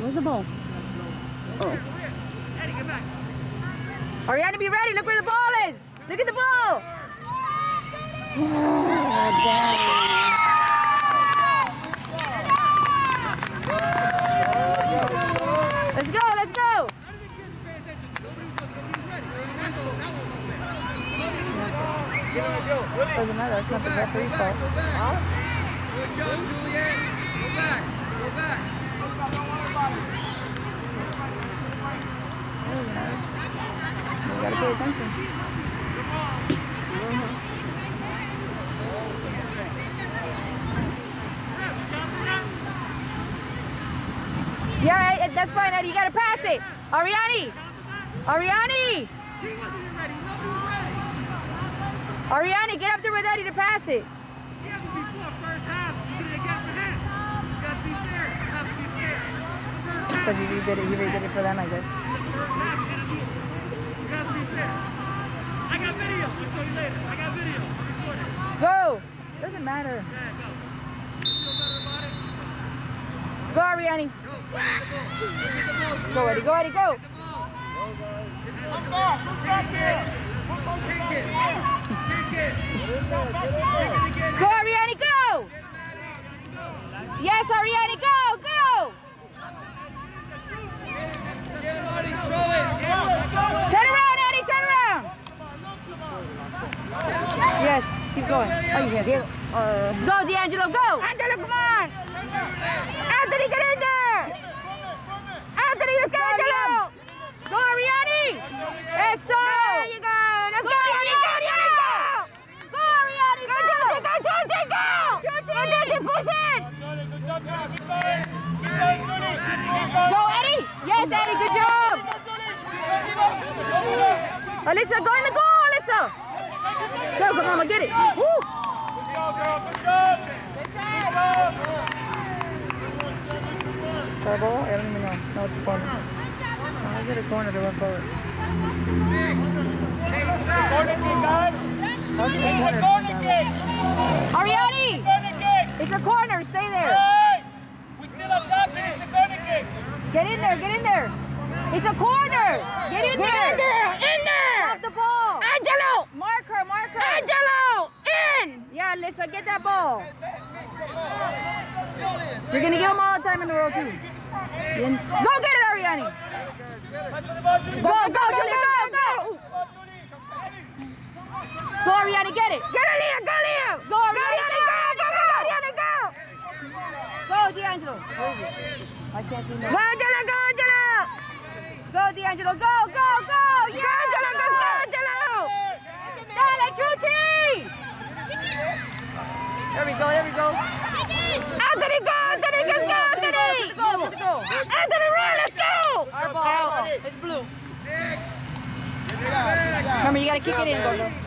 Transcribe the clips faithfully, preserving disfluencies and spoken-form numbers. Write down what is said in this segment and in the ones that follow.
Where's the ball? Oh. Eddie, get back. Ariana, be ready. Look where the ball is. Look at the ball. Oh, damn. Let's go, let's go. Doesn't matter, it's not the referee's fault. Huh? Good job, Juliet. Go back. Go back. You gotta pay attention. Yeah, that's fine, Eddie. You gotta pass it. Ariani. Ariani. Ariani, get up there with Eddie to pass it. You have to be fair first half. You did it again for him. You got to be fair. You have to be fair. First half. Because he redid it. He redid it for them, I guess. First half, you got to do it. You have to be fair. I got video. I'll show you later. I got video. Record it. Go. Doesn't matter. Yeah, go. You feel better about it? Go, Ariani. Go. Go get the ball. Go get the ball. Go, Eddie. Go, Eddie. Go. Get the ball. Get the ball. Kick it. Kick it. Kick it. Go, Ariani, go! Yes, Ariani, go, go! Turn around, Eddie, turn around! Yes, keep going. Oh, you can. Uh, go, D'Angelo, go! Angelo, come on! Anthony, get in there! Anthony, let's go, Angelo! Go, Ariani! Eso! There you go! Let's go, Ariani, go, Ariani, go! Go, Ariani, Go, go! Georgie, go, Georgie, go! Georgie! Go, Georgie, push it! Go, Eddie! Yes, Eddie, good job! Alyssa, go in the goal, Alyssa! Go, come on, get it! Woo! Turbo? I don't even know. No, it's a corner. Oh, is it a corner to run forward? Ariani! It's a corner, stay there. We still attacking, it's a corner kick. Get in there, get in there. It's a corner. Get in Get there. in there! In there! Stop the ball. Angelo! Mark her, mark her. Angelo! In! Yeah, Alyssa, get that ball. You're going to give them all the time in the world, too. Then, go get it, Ariani. Go, go, Julie, go, go. Go, Ariani, get it. Get it, Leah! Go, Leah! Go, Ariani, Go, Ariani, go! Go, go, go, Ariani, go! Go, D'Angelo. Where is it? I can't see no. Go, Angelo, go, Angelo! Go, D'Angelo, go, go, go. Yeah. Go, Angelo, go, go, Angelo! Dale, Chuchi. There we go, there we go. Anthony, go! Anthony, let's go, Anthony! Go, let's go. Anthony, run, let's go! Our ball, our ball. It's blue. Remember, you got to kick it in, go, go.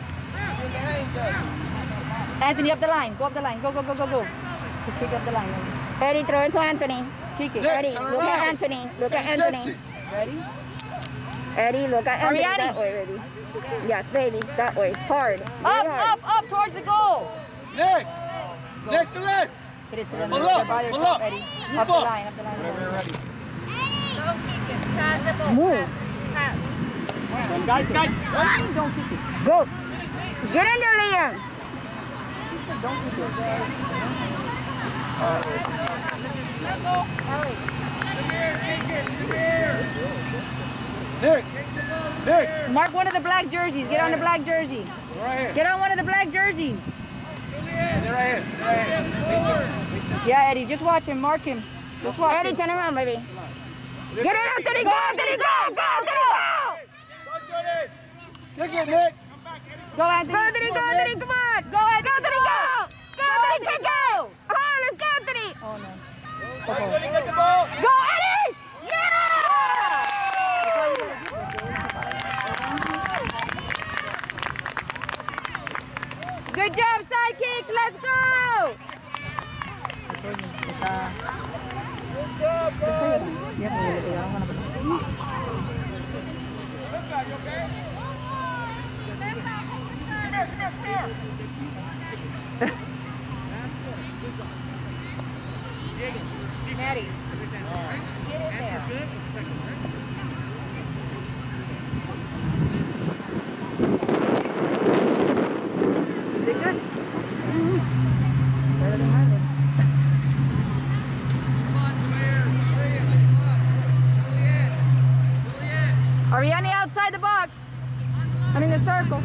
Anthony, up the line. Go up the line. Go, go, go, go, go. Kick up the line. Eddie, throw it to Anthony. Kick it. Eddie, look at Anthony. Look at Anthony. Ready? Eddie, look at Anthony. Ariani. That way, baby. Yes, baby. That way. Hard. Up, Very hard. up, up towards the goal. Nick! Nicholas! Hit it to them. Pull They're up, by pull yourself, up. Eddie. Move Up the up. line, up the line. Up the line. Don't kick it. Pass the ball. Move. Pass. Pass. Guys, guys! What do you mean, don't kick it? Go. Get in there, Leah. She said don't kick it. Nick! Nick! Mark one of the black jerseys. Get on the black jersey. Right here. Get on one of the black jerseys. They're right here. They're right here. Yeah, Eddie, just watch him. Mark him. Just watch Eddie, him. turn around, baby. Get in, Anthony. Go, Anthony. Go, go, Anthony, go. Kick it, Nick! Go, Anthony. Go, Anthony. Go, Anthony. Come on. Go, Anthony. Go, Anthony. Go. Go, Anthony. Kick it. Go. Oh, let's go, Anthony. Oh, no. Anthony, get the ball! Go, Eddie! Yeah! Good job, sidekicks. Let's go! Maddie, get in there. good. They good? Mm-hmm. Better than mine. Ariane outside the box. I mean the circle.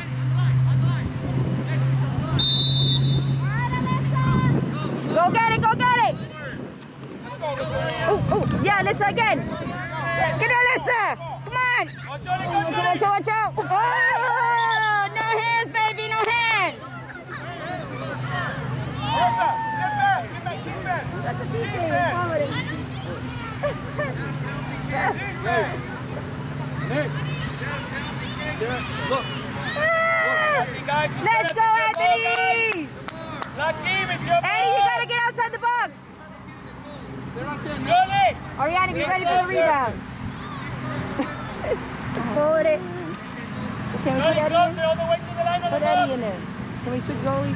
Go get it, go get it. Oh, oh, yeah, Alyssa again. Get it, Alyssa. Come on. Watch out, watch out, watch out. Oh, no hands, baby, no hands. That's a D J. Already. Look. Let's go, Anthony. Eddie, you gotta get outside the box. Ariane, be ready for the rebound. Hold it. Can we put Eddie in? Put Eddie in there. Can we switch goalies?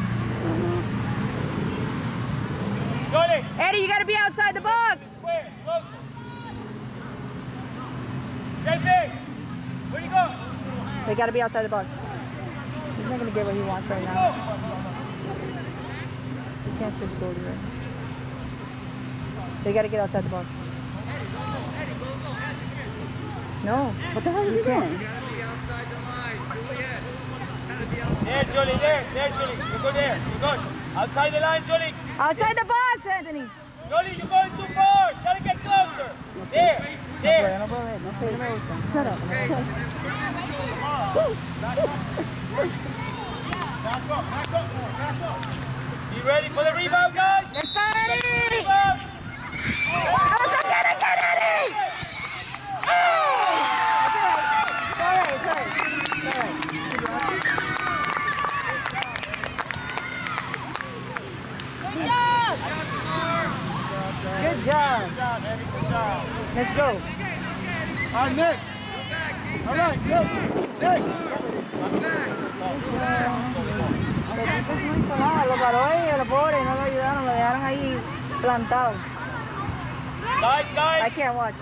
Eddie, you gotta be outside the box. Where you go? They gotta be outside the box. He's not gonna get what he wants right now. He can't switch goalie right now. They gotta get outside the box. No. What the hell are you doing? There, Jolie, there, there, Jolie. You go there. You go. Outside the line, Jolie. Outside the box, Anthony. Jolie, you're going too far. Gotta get closer. There, there. No puedo, no puedo, no me gusta. Shut up. Back up, back up, back up. You ready for the rebound, guys? Let's go, Eddie. Rebound. Oh, get it, get it, Eddie. Oh. It's all right, it's all right. It's all right. Good job. Good job, Eddie. Good job. Let's go. All right, Nick. All right, Nick. Nick. El equipo no hizo nada, lo paró ellos, los pobres, no lo ayudaron, lo dejaron ahí plantado. Guys, guys. I can't watch.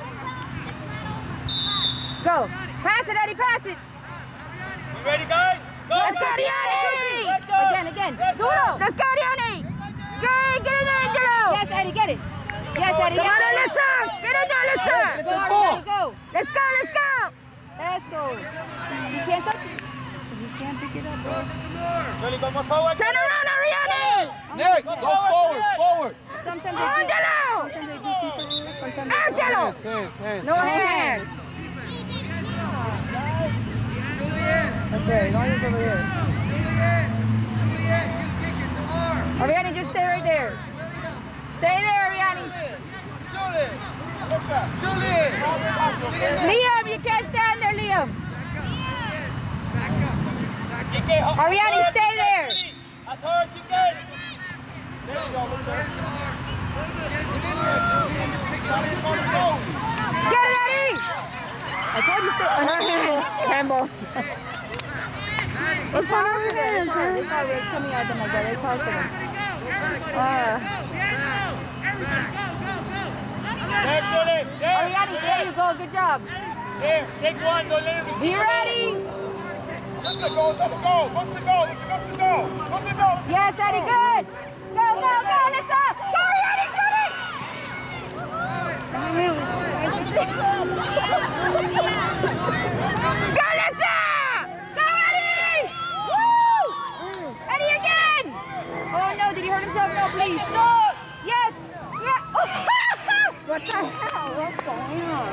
Go. Pass it, Eddie, pass it. You ready, guys? Go, Let's go, guys. Ariane. Let's go. Again, again. Duro. Let's go, Ariane. Good, get in there, Angelo. Yes, Eddie, get it. Yes, Eddie. Come on, yes. Alyssa. Get in there, Alyssa. Go, Ariane, go. Let's go, let's go. Eso. You can't touch it. You can't pick it up, bro. Jolie, go more forward. Turn around, Ariane. Nick, go forward, forward. Sometimes they do. Angelo. Sometimes they do FIFA rules, sometimes they Angelo. Hands, hands. No hands. That's right. No hands over there. Ariane, just stay right there. Stay there, Ariane. Liam, you can't stand there, Liam. Ariane, stay there. As hard as you can. There you go, Get it, Eddie. I told you stay. Oh, no. Campbell. It's hard for them. It's hard. It's hard. It's coming at them like that. It's hard for them. Uh, There, Jolie. There. Ariane, there you go. Good job. There. Take one. Don't let him receive. Be ready. Go to the goal. Go to the goal. Go to the goal. Go to the goal. Go to the goal. Yes, Eddie, good. Go, go, go. Let's go. Go, Ariane, shoot it. Go, Alyssa. Go, Eddie. Woo. Eddie again. Oh, no. Did he hurt himself? No, please. Yes. Yeah. What the hell? What's going on?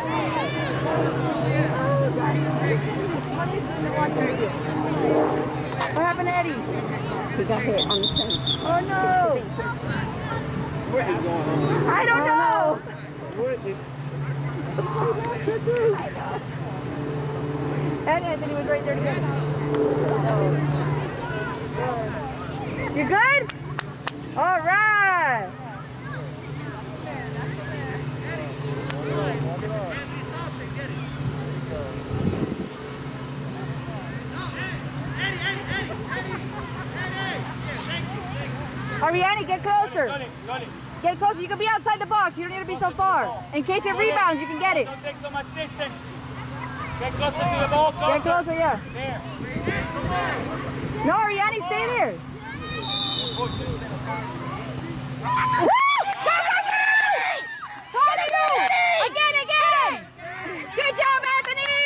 What happened to Eddie? He got hit on the chin. Oh, no. What is going on? I don't know. What is... And Anthony was right there together. You good? All right. Ariane, get closer. Jolie, Jolie. Get closer. You can be outside the box. You don't need to be so far. In case it rebounds, you can get it. Don't take so much distance. Get closer to the ball. Closer. Get closer, yeah. There. No, Ariani, stay there. Woo! Go, go, go! Told you! Again, again! Good job, Anthony!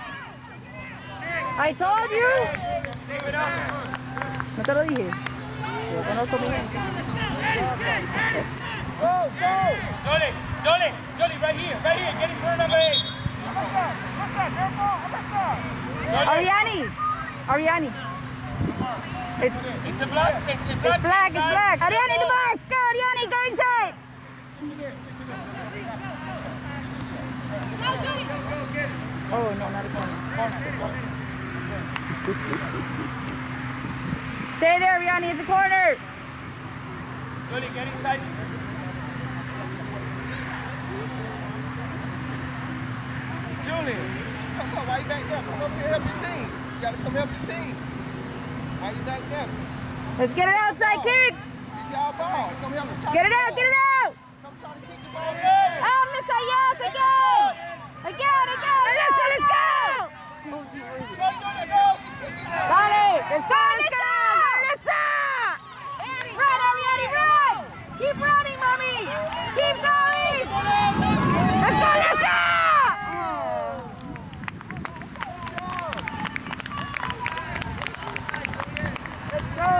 I told you. Leave it up. No te lo dije. Yo conozco mi gente. Jolie, Jolie, Jolie, right here, right here. Get in front of it. Ariani! Ariani! It's, It's a black. It's, it's it's black. black, it's black. Ariani, the box. Go, Ariani, go inside. Oh, no, not a corner. Stay there, Ariani. It's a corner. Jolie, get inside. Julian, come on, why you back there? Come up here, help your team. You gotta come help your team. Why you back there? Let's get it outside, kicks. It's y'all ball. Come help us. Get it out, get it out. Come try to kick the ball in. Oh, Miss Ayaz, again. Again, again. Let's go, let's go. Dale. Let's go, let's go. Let's go. Run, Ariani, run. Keep running, mommy. Keep going. Let's go, let's go. Let's go.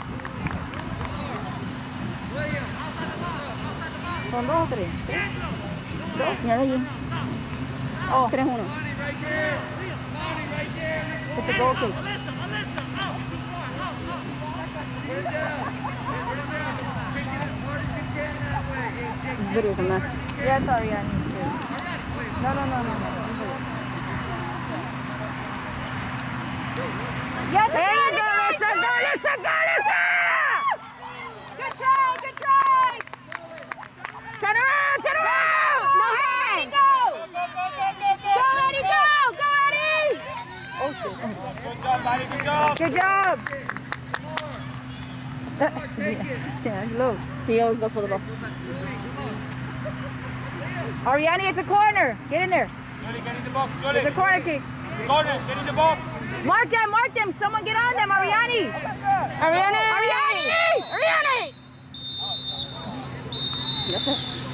Son dos o tres. Dos. Mira allí. Oh, tres uno. It's a goal kick. Video is a mess. Yeah, sorry, I need to. No, no, no, no, no. Yes, There you go. again, Let's go, let's go, let's go. good try, good try. Turn around, turn around. No Ready, hand. go. Go, go, go, go, go. Go, Eddie, go. Go, Eddie. Oh, shit. Good job, buddy. Good job. Good job. Angelo, he always goes for the ball. Ariani, it's a corner. Get in there. Jolie, get in the box. Jolie. It's a corner kick. Corner, get in the box. Mark them, mark them. Someone get on them, Ariani. Ariani. Ariani. Ariani. That's it.